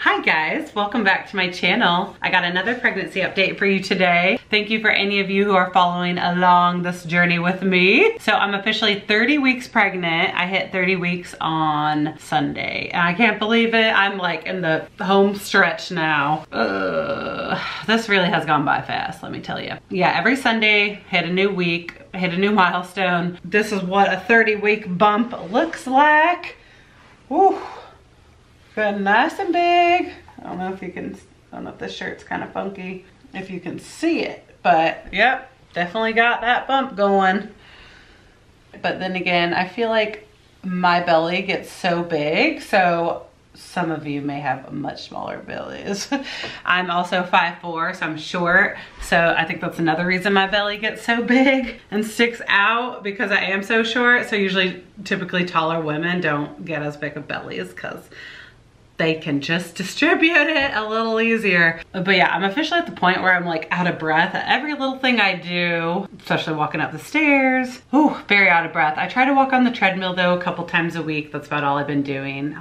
Hi guys, welcome back to my channel. I got another pregnancy update for you today. Thank you for any of you who are following along this journey with me. So I'm officially 30 weeks pregnant. I hit 30 weeks on Sunday. And I can't believe it. I'm like in the home stretch now. This really has gone by fast, let me tell you. Yeah, every Sunday, hit a new week, hit a new milestone. This is what a 30-week bump looks like. Woo. Good, nice and big. I don't know if you can, I don't know if this shirt's kind of funky, if you can see it, but yep, definitely got that bump going. But then again, I feel like my belly gets so big, so some of you may have much smaller bellies. I'm also 5'4", so I'm short. So I think that's another reason my belly gets so big and sticks out, because I am so short. So usually, typically taller women don't get as big of bellies because they can just distribute it a little easier. But yeah, I'm officially at the point where I'm like out of breath at every little thing I do, especially walking up the stairs. Ooh, very out of breath. I try to walk on the treadmill though a couple times a week. That's about all I've been doing.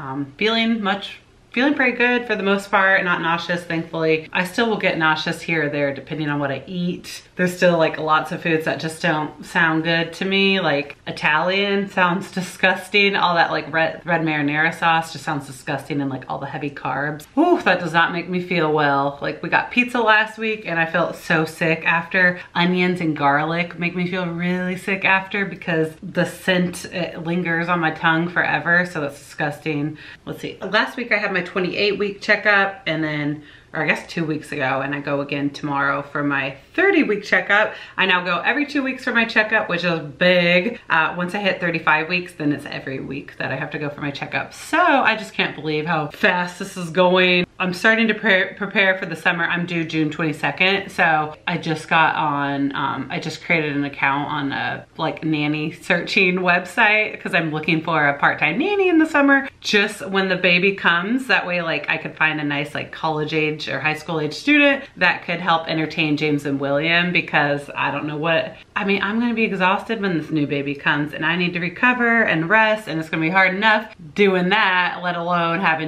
Feeling pretty good for the most part, not nauseous, thankfully. I still will get nauseous here or there depending on what I eat. There's still like lots of foods that just don't sound good to me. Like Italian sounds disgusting. All that like red marinara sauce just sounds disgusting, and like all the heavy carbs. Ooh, that does not make me feel well. Like we got pizza last week and I felt so sick after. Onions and garlic make me feel really sick after because the scent, it lingers on my tongue forever, so that's disgusting. Let's see, last week I had my 28-week checkup, and then, or I guess 2 weeks ago, and I go again tomorrow for my 30-week checkup. I now go every 2 weeks for my checkup, which is big. Once I hit 35 weeks, then it's every week that I have to go for my checkup. So I just can't believe how fast this is going. I'm starting to prepare for the summer. I'm due June 22nd. So I just got on, I just created an account on a like nanny searching website because I'm looking for a part-time nanny in the summer, just when the baby comes. That way, like I could find a nice like college age or high school age student that could help entertain James and William, because I don't know what, I mean, I'm gonna be exhausted when this new baby comes and I need to recover and rest, and it's gonna be hard enough doing that, let alone having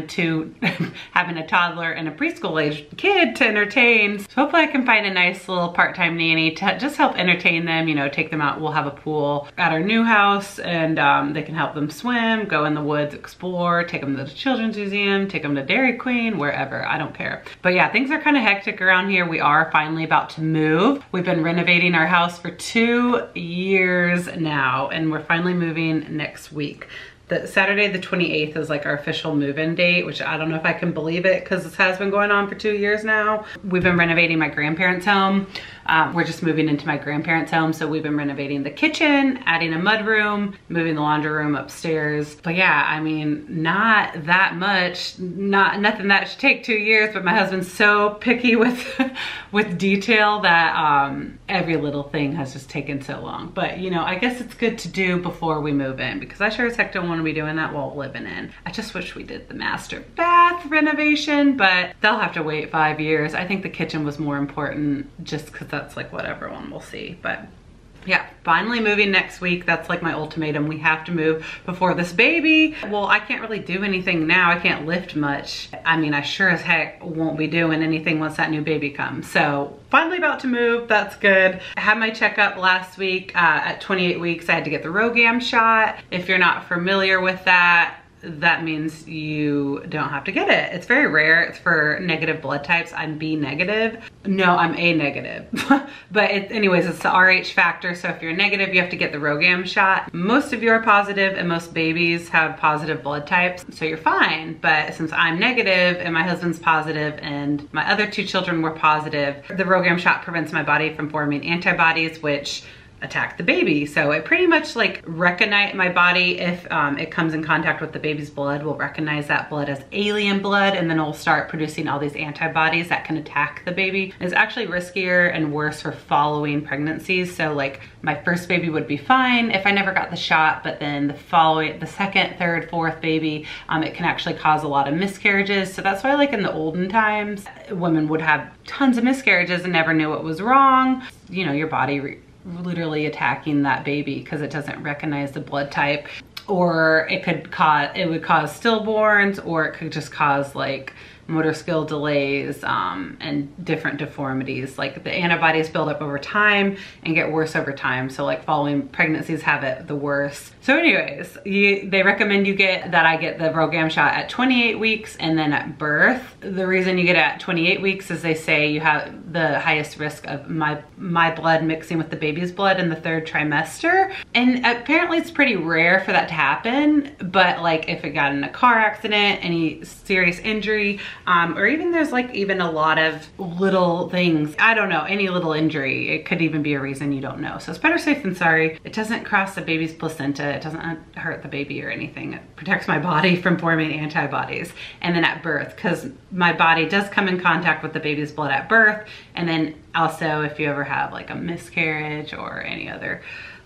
a toddler and a preschool age kid to entertain. So hopefully I can find a nice little part-time nanny to just help entertain them, you know, take them out. We'll have a pool at our new house, and they can help them swim, go in the woods, explore, take them to the children's museum, take them to Dairy Queen, wherever, I don't care. But yeah, things are kind of hectic around here. We are finally about to move. We've been renovating our house for 2 years now, and we're finally moving next week. The Saturday the 28th is like our official move-in date, which I don't know if I can believe it because this has been going on for 2 years now. We've been renovating my grandparents' home. We're just moving into my grandparents' home, so we've been renovating the kitchen, adding a mudroom, moving the laundry room upstairs. But yeah, I mean, not that much, nothing that should take 2 years, but my husband's so picky with detail that every little thing has just taken so long. But you know, I guess it's good to do before we move in, because I sure as heck don't want to be doing that while living in. I just wish we did the master bath renovation, but they'll have to wait 5 years. I think the kitchen was more important, just because that's like what everyone will see. But yeah, finally moving next week. That's like my ultimatum. We have to move before this baby. Well, I can't really do anything now. I can't lift much. I mean, I sure as heck won't be doing anything once that new baby comes. So finally about to move, that's good. I had my checkup last week at 28 weeks. I had to get the RhoGAM shot. If you're not familiar with that, that means you don't have to get it. It's very rare. It's for negative blood types. I'm B negative. No, I'm A negative. But anyways, it's the RH factor. So if you're negative, you have to get the RhoGAM shot. Most of you are positive, and most babies have positive blood types, so you're fine. But since I'm negative and my husband's positive and my other 2 children were positive, the RhoGAM shot prevents my body from forming antibodies, which attack the baby. So it pretty much like recognize my body, if it comes in contact with the baby's blood, will recognize that blood as alien blood, and then it'll start producing all these antibodies that can attack the baby. It's actually riskier and worse for following pregnancies. So like my first baby would be fine if I never got the shot, but then the second, third, fourth baby, it can actually cause a lot of miscarriages. So that's why like in the olden times, women would have tons of miscarriages and never knew what was wrong. You know, your body literally attacking that baby because it doesn't recognize the blood type. Or it would cause stillborns, or it could just cause like motor skill delays, and different deformities. Like the antibodies build up over time and get worse over time. So like following pregnancies have it the worst. So anyways, they recommend you get that. I get the RhoGAM shot at 28 weeks and then at birth. The reason you get it at 28 weeks is they say you have the highest risk of my blood mixing with the baby's blood in the 3rd trimester. And apparently it's pretty rare for that to happen, but like if it got in a car accident, any serious injury, or even there's like even a lot of little things, I don't know, any little injury, it could even be a reason you don't know. So it's better safe than sorry. It doesn't cross the baby's placenta. It doesn't hurt the baby or anything. It protects my body from forming antibodies. And then at birth, because my body does come in contact with the baby's blood at birth. And then also if you ever have like a miscarriage or any other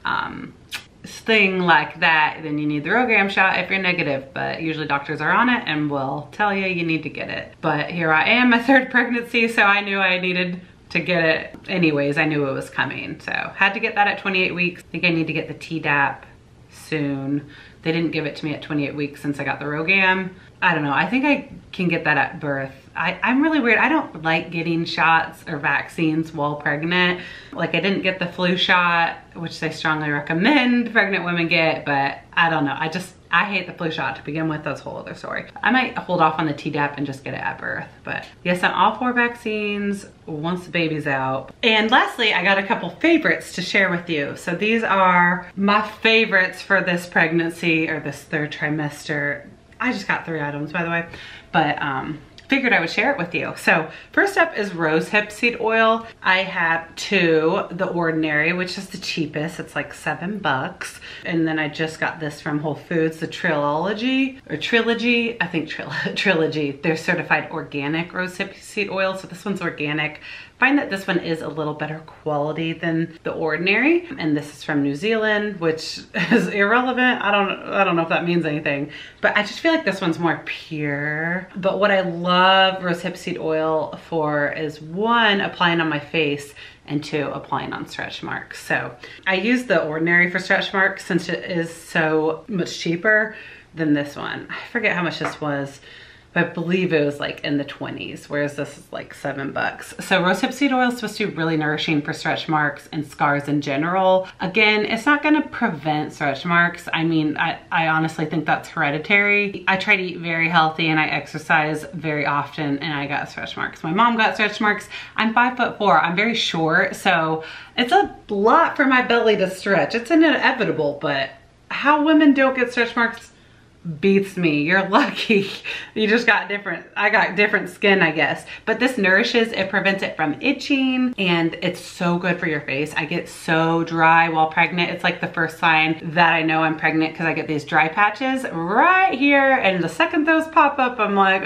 thing like that, then you need the RhoGAM shot if you're negative, but usually doctors are on it and will tell you you need to get it. But here I am, my 3rd pregnancy, so I knew I needed to get it anyways. I knew it was coming, so had to get that at 28 weeks. I think I need to get the Tdap soon. They didn't give it to me at 28 weeks since I got the RhoGAM. I don't know, I think I can get that at birth. I'm really weird. I don't like getting shots or vaccines while pregnant. Like I didn't get the flu shot, which they strongly recommend pregnant women get, but I don't know. I hate the flu shot to begin with. That's a whole other story. I might hold off on the Tdap and just get it at birth. But yes, I'm all for vaccines once the baby's out. And lastly, I got a couple favorites to share with you. So these are my favorites for this pregnancy or this 3rd trimester. I just got 3 items, by the way, but figured I would share it with you. So first up is rosehip seed oil. I have 2, the ordinary, which is the cheapest. It's like $7. And then I just got this from Whole Foods, the Trilogy, I think Trilogy. They're certified organic rosehip seed oil. So this one's organic. Find that this one is a little better quality than the ordinary. And this is from New Zealand, which is irrelevant. I don't know if that means anything, but I just feel like this one's more pure. But what I love rosehip seed oil for is 1, applying on my face, and 2, applying on stretch marks. So I use the ordinary for stretch marks since it is so much cheaper than this one. I forget how much this was, but I believe it was like in the 20s, whereas this is like $7. So rosehip seed oil is supposed to be really nourishing for stretch marks and scars in general. Again, it's not gonna prevent stretch marks. I mean, I honestly think that's hereditary. I try to eat very healthy and I exercise very often and I got stretch marks. My mom got stretch marks. I'm 5'4", I'm very short, so it's a lot for my belly to stretch. It's inevitable, but how women don't get stretch marks beats me. You're lucky. You just got different, I got different skin, I guess. But this nourishes, it prevents it from itching, and it's so good for your face. I get so dry while pregnant. It's like the first sign that I know I'm pregnant because I get these dry patches right here, and the second those pop up, I'm like,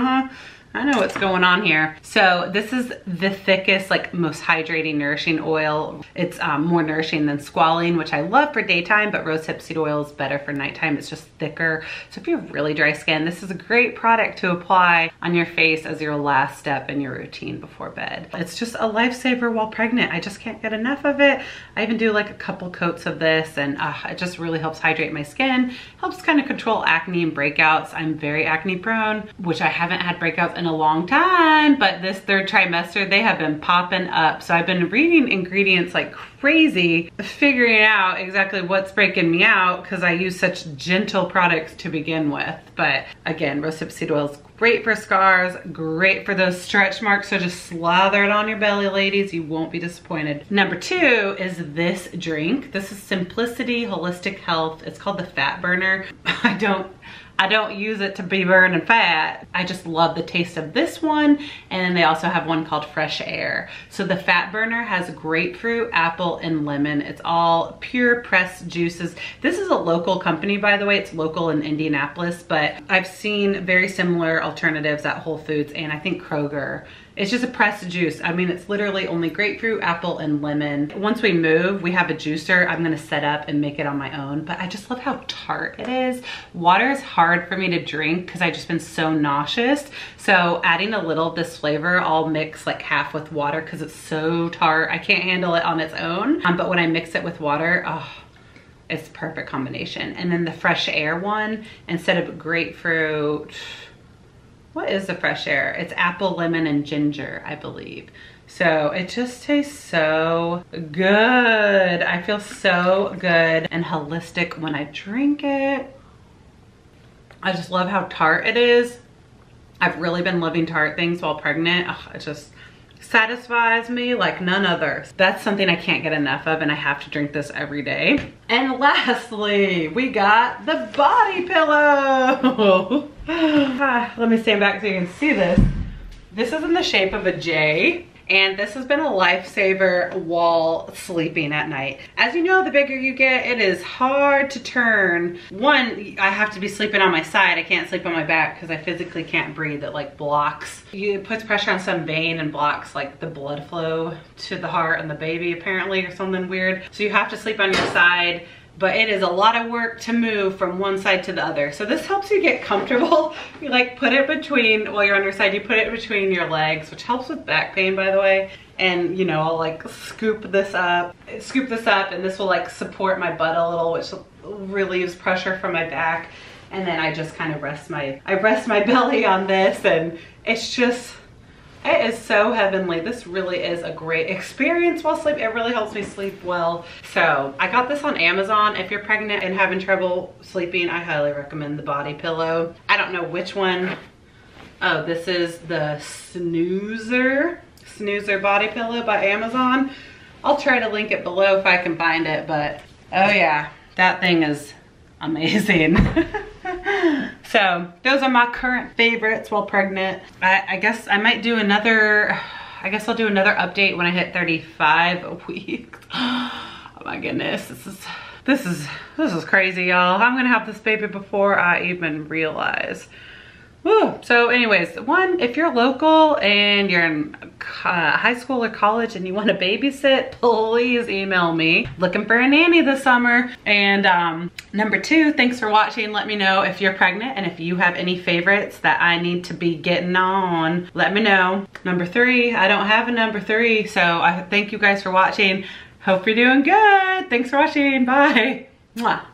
I know what's going on here. So this is the thickest, like most hydrating, nourishing oil. It's more nourishing than squalene, which I love for daytime, but rosehip seed oil is better for nighttime. It's just thicker. So if you have really dry skin, this is a great product to apply on your face as your last step in your routine before bed. It's just a lifesaver while pregnant. I just can't get enough of it. I even do like a couple coats of this, and it just really helps hydrate my skin, helps kind of control acne and breakouts. I'm very acne prone, which I haven't had breakouts in a long time, but this 3rd trimester, they have been popping up. So I've been reading ingredients like crazy, figuring out exactly what's breaking me out because I use such gentle products to begin with. But again, rosehip seed oil is great for scars, great for those stretch marks. So just slather it on your belly, ladies. You won't be disappointed. Number 2 is this drink. This is Simplicity Holistic Health. It's called the Fat Burner. I don't use it to be burning fat. I just love the taste of this one. And then they also have one called Fresh Air. So the Fat Burner has grapefruit, apple, and lemon. It's all pure pressed juices. This is a local company, by the way. It's local in Indianapolis, but I've seen very similar alternatives at Whole Foods and I think Kroger. It's just a pressed juice. I mean, it's literally only grapefruit, apple, and lemon. Once we move, we have a juicer I'm gonna set up and make it on my own, but I just love how tart it is. Water is hard for me to drink because I've just been so nauseous. So adding a little of this flavor, I'll mix like half with water because it's so tart. I can't handle it on its own. But when I mix it with water, oh, it's the perfect combination. And then the Fresh Air one, instead of grapefruit, what is the fresh air? It's apple, lemon, and ginger, I believe. So it just tastes so good. I feel so good and holistic when I drink it. I just love how tart it is. I've really been loving tart things while pregnant. It just satisfies me like none other. That's something I can't get enough of, and I have to drink this every day. And lastly, we got the body pillow. Let me stand back so you can see this. This is in the shape of a J. And this has been a lifesaver while sleeping at night. As you know, the bigger you get, it is hard to turn. One, I have to be sleeping on my side. I can't sleep on my back because I physically can't breathe. It like blocks. It puts pressure on some vein and blocks like the blood flow to the heart and the baby apparently, or something weird. So you have to sleep on your side. But it is a lot of work to move from one side to the other. So this helps you get comfortable. You like put it between, while you're on your side, you put it between your legs, which helps with back pain, by the way. And you know, I'll like scoop this up, and this will like support my butt a little, which relieves pressure from my back. And then I just kind of rest my belly on this, and it's just, it is so heavenly. This really is a great experience while sleeping. It really helps me sleep well. So I got this on Amazon. If you're pregnant and having trouble sleeping, I highly recommend the body pillow. I don't know which one. Oh, this is the Snoozer body pillow by Amazon. I'll try to link it below if I can find it, but oh yeah, that thing is amazing. So those are my current favorites while pregnant. I guess I might do another, I guess I'll do another update when I hit 35 weeks. Oh my goodness, this is crazy, y'all. I'm gonna have this baby before I even realize. Woo. So anyways, one, if you're local and you're in high school or college and you want to babysit, please email me. Looking for a nanny this summer. And number two, thanks for watching. Let me know if you're pregnant and if you have any favorites that I need to be getting on. Let me know. Number three, I don't have a number three, so I thank you guys for watching. Hope you're doing good. Thanks for watching. Bye. Mwah.